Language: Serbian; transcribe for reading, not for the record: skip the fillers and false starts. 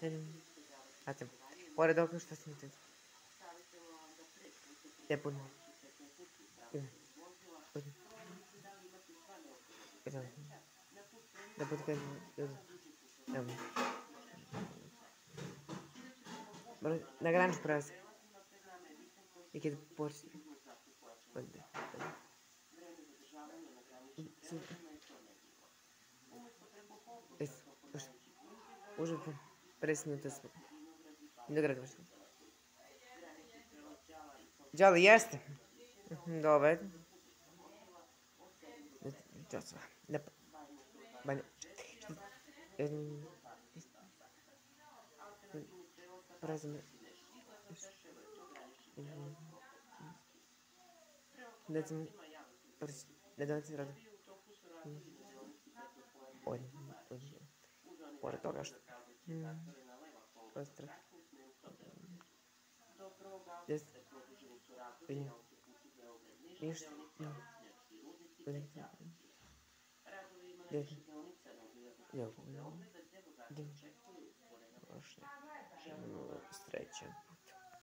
Znate, pored ovoga što sam te... Ne puno. Da bude kad... Na graniču prelazi. I kad počne. Уже 50 minuta smo. Vinograd možda. Đale, jeste? Dobar. Banja. Prelazimo. Ne znam. Ne doneti radu. Pored toga što... Ostra. Jeste. Vinja. Ništa. Jeste. Sreća.